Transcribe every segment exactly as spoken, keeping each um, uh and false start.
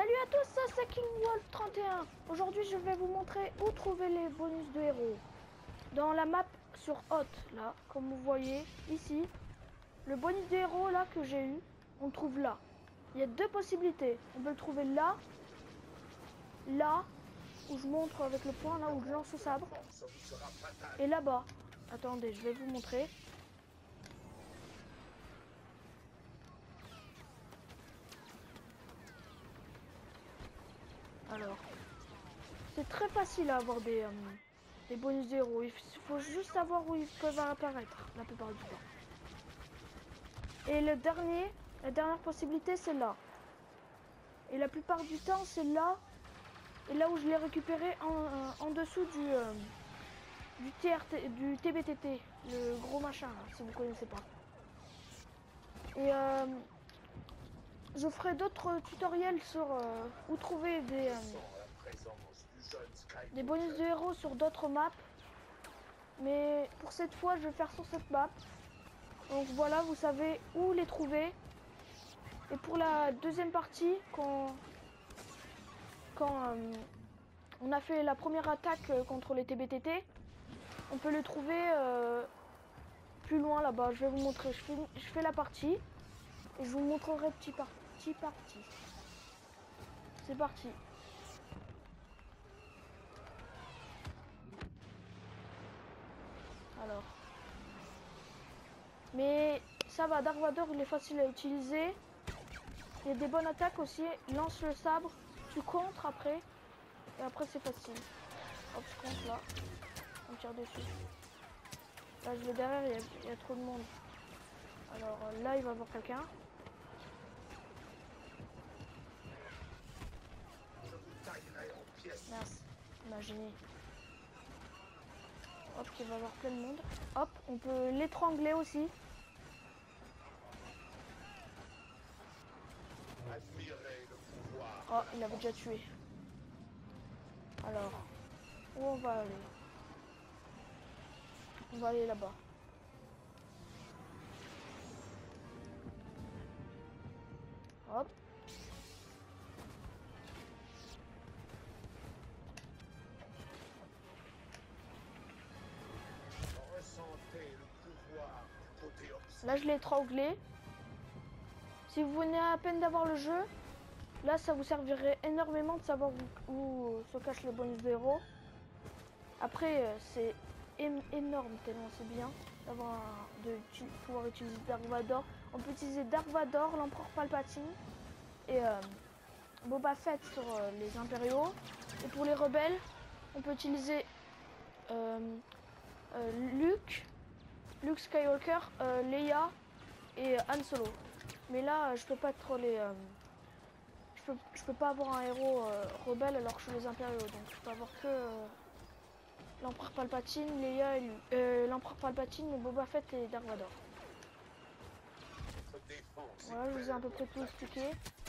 Salut à tous, ça c'est King Wolf trente et un. Aujourd'hui je vais vous montrer où trouver les bonus de héros. Dans la map sur Hot, là, comme vous voyez ici, le bonus de héros là que j'ai eu, on le trouve là. Il y a deux possibilités. On peut le trouver là, là, où je montre avec le point, là où je lance le sabre. Et là-bas. Attendez, je vais vous montrer. Alors, c'est très facile à avoir des, euh, des bonus de héros. Il faut juste savoir où ils peuvent apparaître la plupart du temps. Et le dernier, la dernière possibilité, c'est là. Et la plupart du temps, c'est là. Et là où je l'ai récupéré en, euh, en dessous du, euh, du, T R T, du T B T T, le gros machin, là, si vous connaissez pas. Et euh, je ferai d'autres tutoriels sur euh, où trouver des, euh, des bonus de héros sur d'autres maps. Mais pour cette fois, je vais faire sur cette map. Donc voilà, vous savez où les trouver. Et pour la deuxième partie, quand, quand euh, on a fait la première attaque contre les T B T T, on peut le trouver euh, plus loin là-bas. Je vais vous montrer. Je fais, je fais la partie et je vous montrerai petit par petit parti. C'est parti. Alors. Mais ça va, Dark Vador il est facile à utiliser. Il y a des bonnes attaques aussi. Lance le sabre, tu contres après. Et après c'est facile. Hop, je compte là. On tire dessus. Là je vais derrière, il y, a, il y a trop de monde. Alors là il va y avoir quelqu'un. Merci, imaginez. Hop, il va y avoir plein de monde. Hop, on peut l'étrangler aussi. Oh, il avait déjà tué. Alors, où on va aller? On va aller là-bas. Hop. Là, je l'ai étranglé. Si vous venez à peine d'avoir le jeu, là, ça vous servirait énormément de savoir où, où se cachent les bonus de héros. Après, c'est énorme tellement c'est bien d'avoir de pouvoir utiliser Dark Vador. On peut utiliser Dark Vador, l'empereur Palpatine et euh, Boba Fett sur euh, les impériaux. Et pour les rebelles, on peut utiliser euh, euh, Luke, Luke Skywalker, euh, Leia et Han Solo. Mais là, je peux pas trop les, euh, je peux, je peux pas avoir un héros euh, rebelle alors que je suis les impériaux, donc je peux avoir que euh, l'empereur Palpatine, Leia et euh, l'empereur Palpatine, Boba Fett et Dark Vador. Voilà, je vous ai à peu près tout expliqué.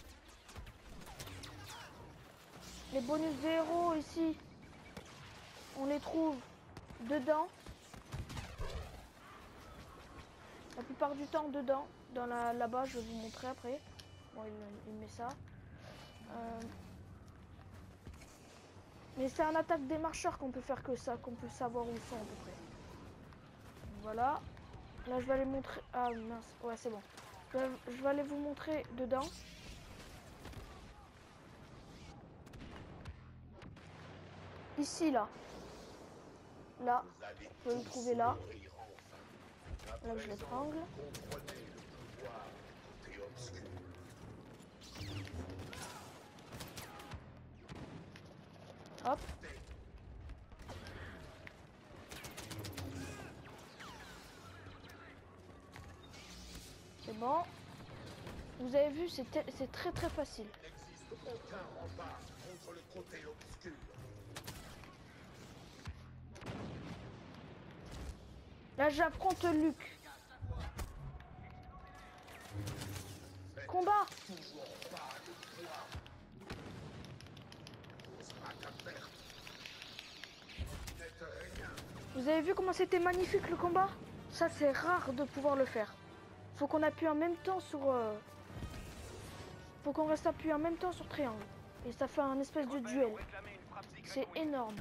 Les bonus de héros ici, on les trouve dedans. La plupart du temps dedans. Dans la là-bas, je vais vous montrer après. Bon, il, il met ça. Euh... Mais c'est un attaque des marcheurs qu'on peut faire que ça, qu'on peut savoir où ils sont à peu près. Voilà. Là, je vais aller montrer. Ah mince, ouais, c'est bon. Je vais, je vais aller vous montrer dedans. Ici, là. Là, on peut le trouver là. Là, je l'étrangle. Hop. C'est bon. Vous avez vu, c'est très très facile. Là, j'affronte Luke. Combat. Vous avez vu comment c'était magnifique le combat? Ça, c'est rare de pouvoir le faire. Faut qu'on appuie en même temps sur... Euh... Faut qu'on reste appuyé en même temps sur triangle. Et ça fait un espèce de duel. C'est énorme.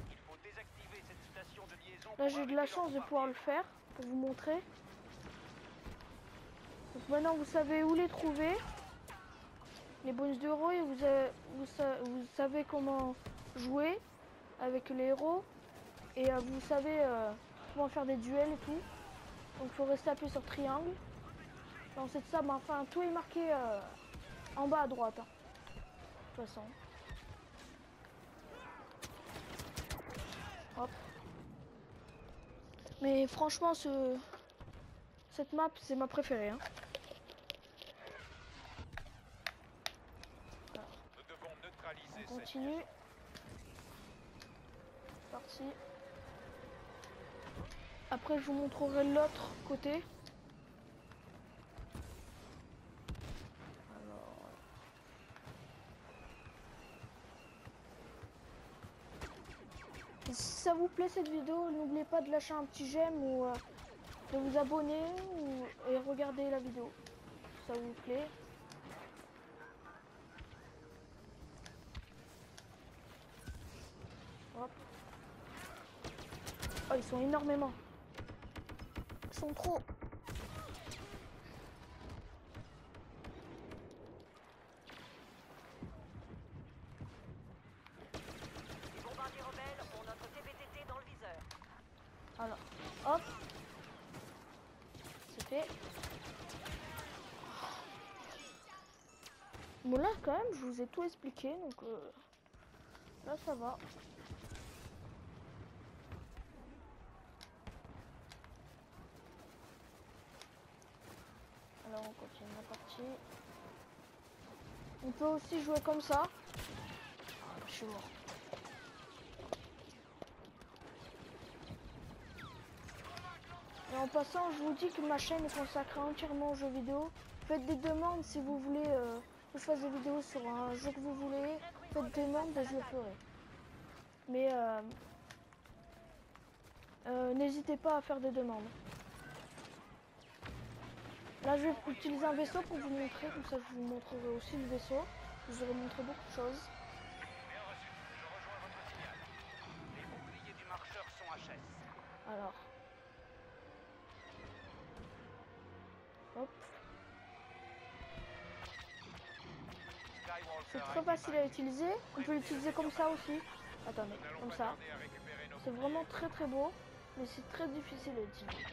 Là j'ai eu de la chance de pouvoir le faire pour vous montrer. Donc maintenant vous savez où les trouver, les bonus d'euros, et vous, avez, vous, sa, vous savez comment jouer avec les héros. Et euh, vous savez euh, comment faire des duels et tout. Donc il faut rester appuyé sur triangle. Dans cette ça, ben, enfin tout est marqué euh, en bas à droite. Hein. De toute façon. Hop. Mais franchement ce cette map c'est ma préférée. Hein. On continue. C'est parti. Après je vous montrerai l'autre côté. Si ça vous plaît cette vidéo, n'oubliez pas de lâcher un petit j'aime ou euh, de vous abonner ou, et regarder la vidéo. Si ça vous plaît. Hop. Oh, ils sont énormément. Ils sont trop. Alors, hop, c'est fait. Bon là quand même je vous ai tout expliqué, donc euh, là ça va. Alors on continue la partie. On peut aussi jouer comme ça. Ah, je suis mort. Et en passant, je vous dis que ma chaîne est consacrée entièrement aux jeux vidéo. Faites des demandes si vous voulez euh, que je fasse des vidéos sur un jeu que vous voulez. Faites des demandes et je le ferai. Mais euh, euh, n'hésitez pas à faire des demandes. Là, je vais utiliser un vaisseau pour vous montrer. Comme ça, je vous montrerai aussi le vaisseau. Je vous aurai montré beaucoup de choses. Alors. Hop. C'est très facile à utiliser. On peut l'utiliser comme ça aussi. Attendez, comme ça. C'est vraiment très très beau. Mais c'est très difficile à utiliser.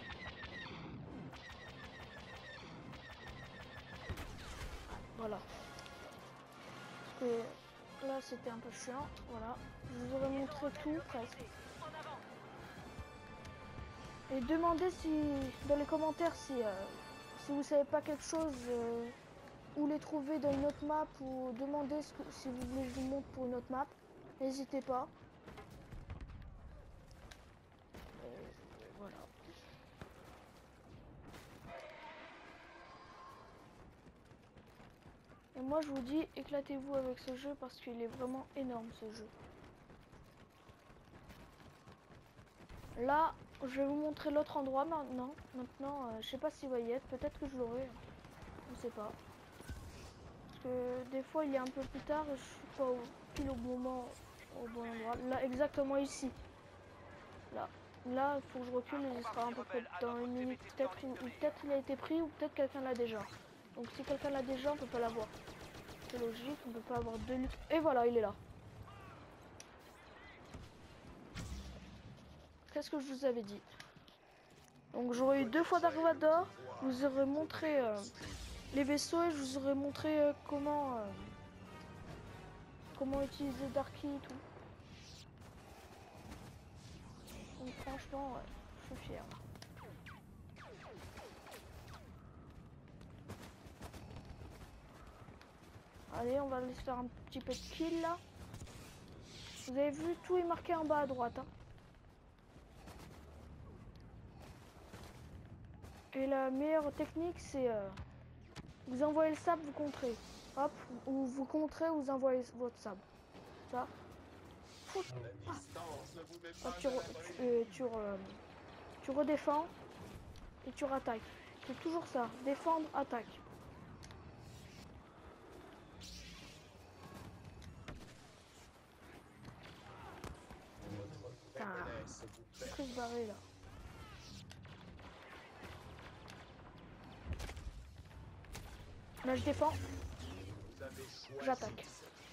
Voilà. Parce que là c'était un peu chiant. Voilà. Je vous aurais montré tout presque. Et demandez si dans les commentaires si, euh, si vous savez pas quelque chose, euh, où les trouver dans une autre map, ou demandez ce que, si vous voulez que je vous montre pour une autre map. N'hésitez pas. Et voilà. Et moi je vous dis, éclatez-vous avec ce jeu parce qu'il est vraiment énorme ce jeu. Là, je vais vous montrer l'autre endroit maintenant. Maintenant, euh, je sais pas si vous voyez, peut-être que je l'aurai. Je sais pas. Parce que des fois il est un peu plus tard et je suis pas au, pile au bon moment, au bon endroit. Là, exactement ici. Là. Là, il faut que je recule et il sera à peu près dans une minute. Peut-être peut-être il a été pris ou peut-être quelqu'un l'a déjà. Donc si quelqu'un l'a déjà, on peut pas l'avoir. C'est logique, on peut pas avoir deux luttes. Et voilà, il est là. Qu'est-ce que je vous avais dit? Donc j'aurais eu deux fois d'Arvador. Je vous aurais montré euh, les vaisseaux et je vous aurais montré euh, comment euh, comment utiliser Darky et tout. Donc franchement, ouais, je suis fier. Allez, on va aller se faire un petit peu de kill là. Vous avez vu, tout est marqué en bas à droite. Hein. Et la meilleure technique, c'est euh, vous envoyez le sable, vous contrez. Hop, ou vous contrez, vous envoyez votre sable. Ça. Ah. Hop, tu, re, tu, euh, tu, re, tu redéfends et tu rattaques. C'est toujours ça. Défendre, attaque. laisserai se barrer là. Là je défends. J'attaque.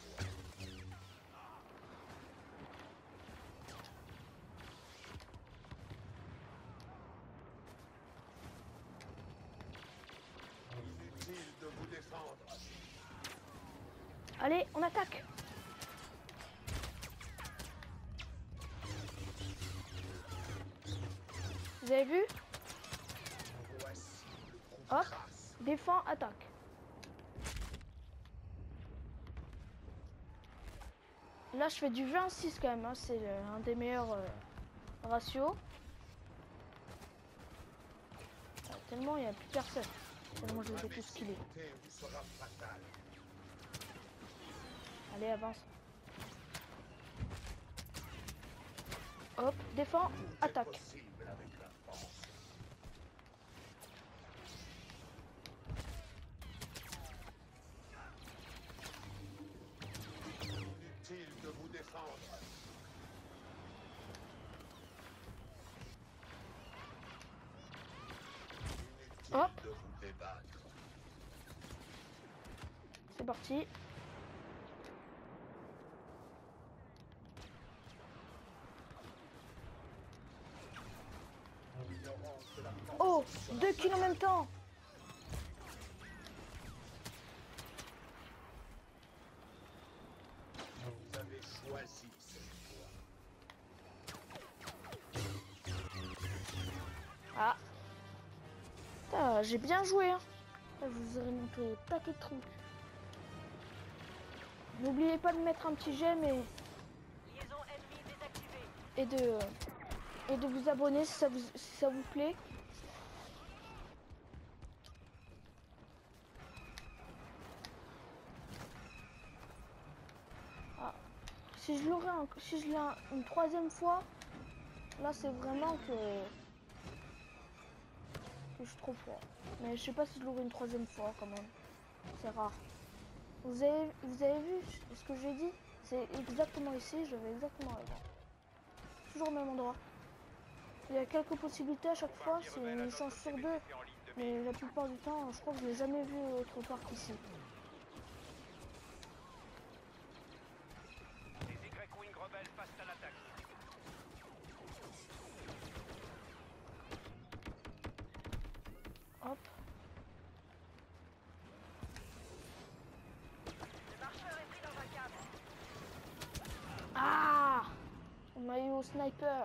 Inutile de vous défendre. Allez, on attaque. Vous avez vu? Voici le trou de Hop, grâce. défend, attaque. Là, je fais du vingt six quand même. Hein. C'est un des meilleurs euh, ratios. Ah, tellement il n'y a plus personne. Tellement je les ai tous killés. Imbécilité vous sera fatale. Allez, avance. Hop, défend, Tout attaque. est possible avec la force. Inutile de vous défendre. Inutile Hop. de vous débattre. C'est parti. L'ignorance de la force Oh, sera deux kills en même temps. Vous avez choisi cette voie. Ah. Putain, j'ai bien joué. Hein. Là, je vous aurais montré un paquet de trucs. N'oubliez pas de mettre un petit j'aime et, Liaison ennemie désactivée. et de et de vous abonner si ça vous si ça vous plaît. Ah. Si je l'aurais un- si je l'ai un- une troisième fois, là c'est vraiment que que je suis trop fort. Mais je sais pas si je l'aurai une troisième fois quand même. C'est rare. Vous avez, vous avez vu ce que j'ai dit? C'est exactement ici, je vais exactement là. Toujours au même endroit. Il y a quelques possibilités à chaque fois, c'est une chance sur deux. Mais la plupart du temps, je crois que je l'ai jamais vu autre part qu'ici. Les Y-Wing rebelles passent à l'attaque. Hop. Le marcheur est pris dans un cadre. Ah! On m'a eu au sniper.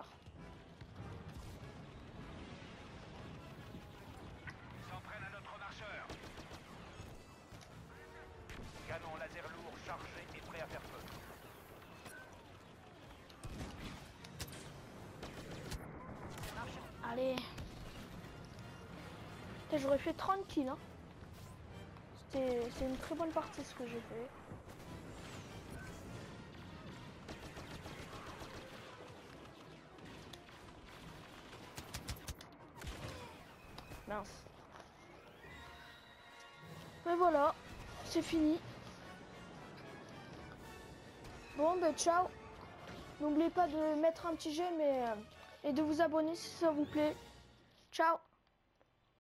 Ils s'en prennent à notre marcheur. Canon laser lourd chargé et prêt à faire feu. Allez. Putain, j'aurais fait trente kills. Hein. C'était, c'est une très bonne partie ce que j'ai fait. Mince. Mais voilà, c'est fini. Bon, ben ciao. N'oubliez pas de mettre un petit j'aime et, euh, et de vous abonner si ça vous plaît. Ciao.